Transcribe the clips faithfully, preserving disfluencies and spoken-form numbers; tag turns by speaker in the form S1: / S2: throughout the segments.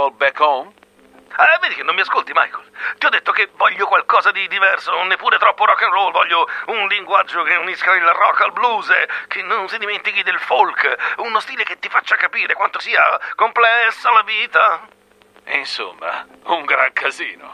S1: All Back Home?
S2: Eh, vedi che non mi ascolti, Michael. Ti ho detto che voglio qualcosa di diverso, non neppure troppo rock and roll. Voglio un linguaggio che unisca il rock al blues, che non si dimentichi del folk, uno stile che ti faccia capire quanto sia complessa la vita.
S1: Insomma, un gran casino.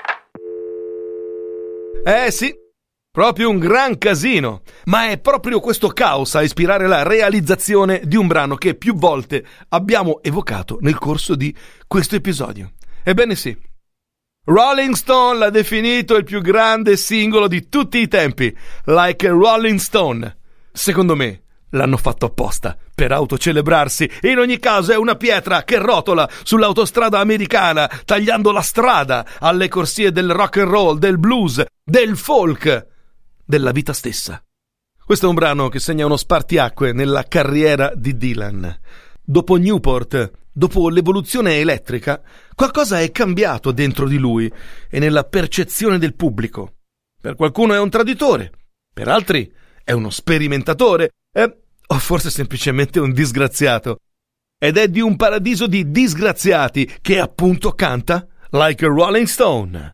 S3: Eh sì, proprio un gran casino. Ma è proprio questo caos a ispirare la realizzazione di un brano che più volte abbiamo evocato nel corso di questo episodio. Ebbene sì, Rolling Stone l'ha definito il più grande singolo di tutti i tempi, Like a Rolling Stone. Secondo me l'hanno fatto apposta per autocelebrarsi. In ogni caso è una pietra che rotola sull'autostrada americana, tagliando la strada alle corsie del rock and roll, del blues, del folk, della vita stessa. Questo è un brano che segna uno spartiacque nella carriera di Dylan. Dopo Newport, dopo l'evoluzione elettrica, qualcosa è cambiato dentro di lui e nella percezione del pubblico. Per qualcuno è un traditore, per altri è uno sperimentatore, eh, o forse semplicemente un disgraziato. Ed è di un paradiso di disgraziati che appunto canta Like a Rolling Stone.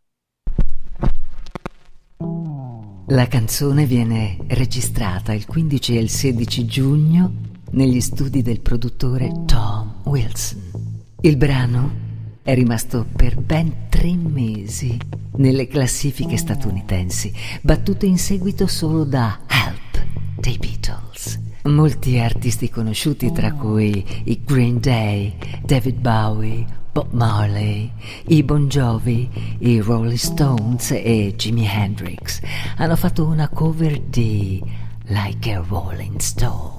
S4: La canzone viene registrata il quindici e il sedici giugno negli studi del produttore Tom Wilson. Il brano è rimasto per ben tre mesi nelle classifiche statunitensi, battuto in seguito solo da Help dei Beatles. Molti artisti conosciuti, tra cui i Green Day, David Bowie, Bob Marley, i Bon Jovi, i Rolling Stones e Jimi Hendrix, hanno fatto una cover di Like a Rolling Stone.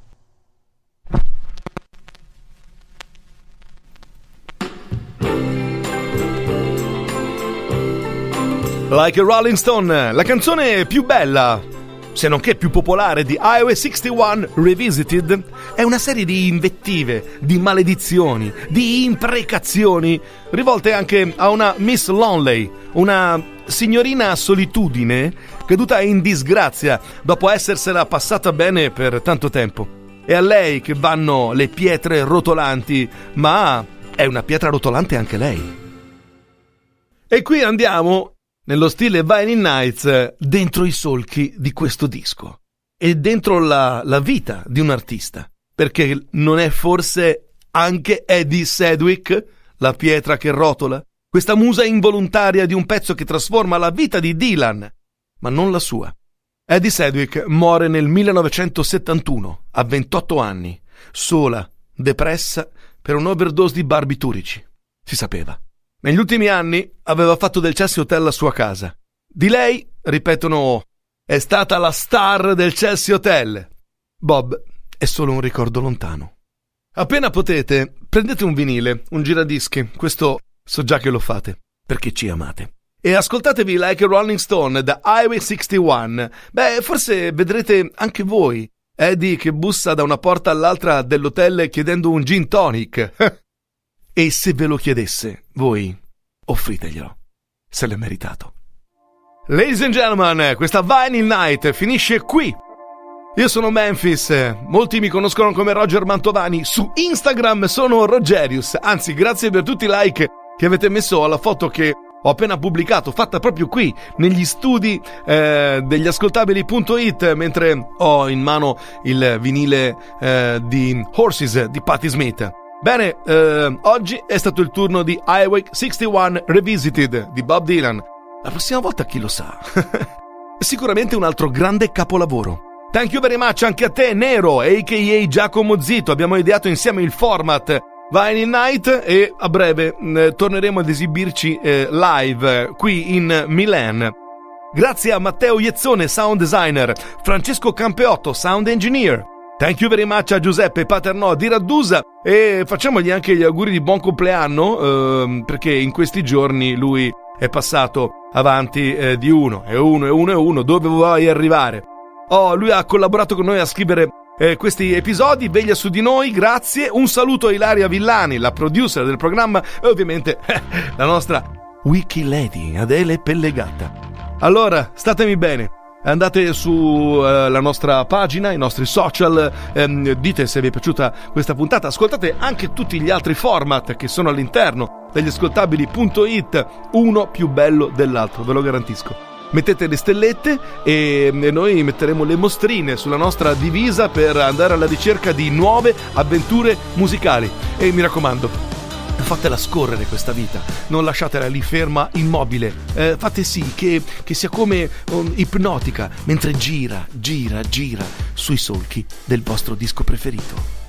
S3: Like a Rolling Stone, la canzone più bella, se non che più popolare, di Highway sessantuno Revisited, è una serie di invettive, di maledizioni, di imprecazioni, rivolte anche a una Miss Lonely, una signorina solitudine caduta in disgrazia dopo essersela passata bene per tanto tempo. È a lei che vanno le pietre rotolanti, ma è una pietra rotolante anche lei. E qui andiamo nello stile Vinyl Nights, dentro i solchi di questo disco e dentro la, la vita di un artista, perché non è forse anche Eddie Sedgwick la pietra che rotola, questa musa involontaria di un pezzo che trasforma la vita di Dylan, ma non la sua. Eddie Sedgwick muore nel millenovecentosettantuno a ventotto anni, sola, depressa per un'overdose di barbiturici. Si sapeva. Negli ultimi anni aveva fatto del Chelsea Hotel la sua casa. Di lei, ripetono, è stata la star del Chelsea Hotel. Bob è solo un ricordo lontano. Appena potete, prendete un vinile, un giradischi, questo so già che lo fate, perché ci amate. E ascoltatevi Like a Rolling Stone da Highway sessantuno. Beh, forse vedrete anche voi Eddie che bussa da una porta all'altra dell'hotel chiedendo un gin tonic. E se ve lo chiedesse, voi offriteglielo, se l'è meritato. Ladies and gentlemen, questa Vinyl Night finisce qui. Io sono Memphis, molti mi conoscono come Roger Mantovani, su Instagram sono Rogerius, anzi grazie per tutti i like che avete messo alla foto che ho appena pubblicato, fatta proprio qui, negli studi eh, degli ascoltabili punto it, mentre ho in mano il vinile eh, di Horses di Patti Smith. Bene, eh, oggi è stato il turno di Highway sessantuno Revisited di Bob Dylan. La prossima volta chi lo sa? Sicuramente un altro grande capolavoro. Thank you very much anche a te, Nero, a k a. Giacomo Zito. Abbiamo ideato insieme il format Vinyl Night e a breve eh, torneremo ad esibirci eh, live eh, qui in Milan. Grazie a Matteo Iezzone, sound designer, Francesco Campeotto, sound engineer. Thank you very much a Giuseppe Paternò di Raddusa e facciamogli anche gli auguri di buon compleanno eh, perché in questi giorni lui è passato avanti eh, di uno e uno e uno e uno. Dove vuoi arrivare? Oh, lui ha collaborato con noi a scrivere eh, questi episodi. Veglia su di noi, grazie. Un saluto a Ilaria Villani, la producer del programma, e ovviamente eh, la nostra Wiki Lady Adele Pellegatta. Allora, statemi bene. andate sulla uh, nostra pagina, i nostri social, ehm, dite se vi è piaciuta questa puntata, ascoltate anche tutti gli altri format che sono all'interno degli ascoltabili punto it, uno più bello dell'altro, ve lo garantisco. Mettete le stellette e noi metteremo le mostrine sulla nostra divisa per andare alla ricerca di nuove avventure musicali. E mi raccomando, fatela scorrere questa vita, non lasciatela lì ferma, immobile, eh, fate sì che, che sia come um, ipnotica mentre gira, gira, gira sui solchi del vostro disco preferito.